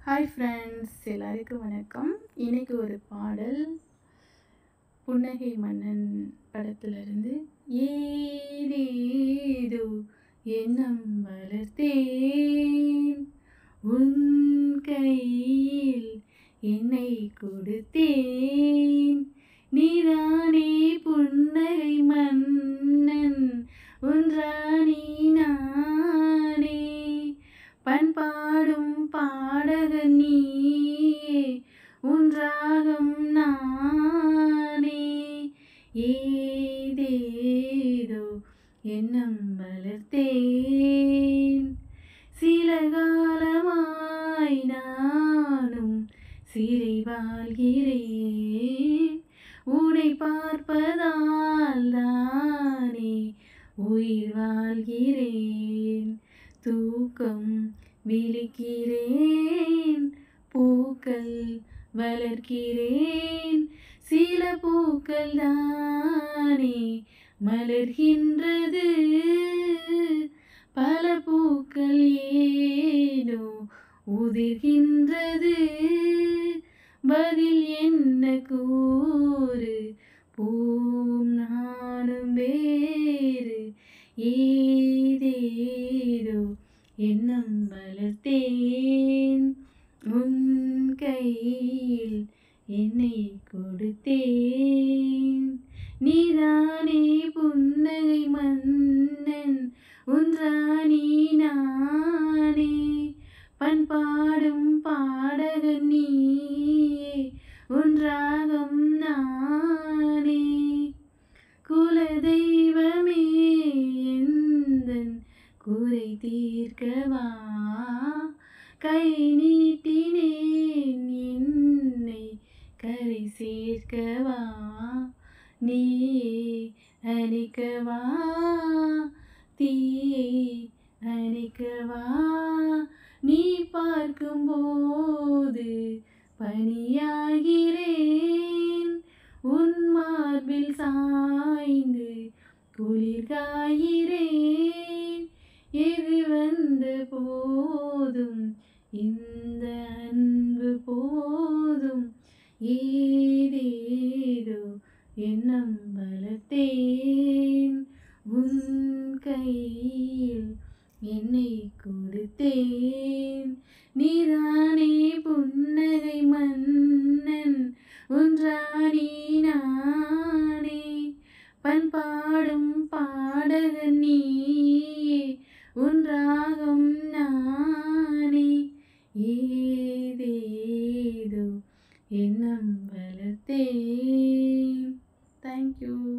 Hi friends, எல்லாருக்கும் வணக்கம். இன்னைக்கு ஒரு பாடல் புன்னகை மன்னன் படத்திலிருந்து. ஏதேதோ எண்ணம் வளர்த்தேன், உன் கையில் என்னை கொடுத்தேன், நீதானே புன்னகை மன்னன், உன் ராணி நானே, பண்பாடும் பாடகன் நீயே, உன் ராகம் நானே. ஏதேதோ எண்ணம் வளர்த்தேன், சில காலமாய் நானும் சிறை வாழ்கிறேன், உன்னை பார்ப்பதால் தானே உயிர் வாழ்கிறேன், தூக்கம் விழிக்கிறேன், பூக்கள் வளர்க்கிறேன், சில பூக்கள் தானே மலர்கின்றது, பல பூக்கள் ஏனோ உதிர்கின்றது, பதில் என்ன கூறு, பூவும் நானும் வேறு. ஏதேதோ எண்ணம் வளர்த்தேன், உன் கையில் என்னை கொடுத்தேன், நீதானே புன்னகை மன்னன், உன் ராணி நானே, பண்பாடும் பாடகன் நீயே, உன் ராகம் நானே. குலதெய்வமே எந்தன் குறை தீர்க்கவா, கை நீட்டினேன் என்னை கரை சேர்க்கவா, நீயே அணைக்கவா, தீயை அணைக்கவா, நீ பார்க்கும்போது பனியாகிறேன், உன் மார்பில் சாய்ந்து குளிர்காகிறேன், எது வந்த போதும் இந்த அன்பு போதும். ஏதேதோ எண்ணம் வளர்த்தேன், உன் கையில் என்னை கொடுத்தேன், நீதானே புன்னகை மன்னன், உன் ராணி நானே, பண்பாடும் பாடகன் நீயே, உன் ராகம் நானே. ஏதேதோ எண்ணம் வளர்த்தேன். தேங்க்யூ.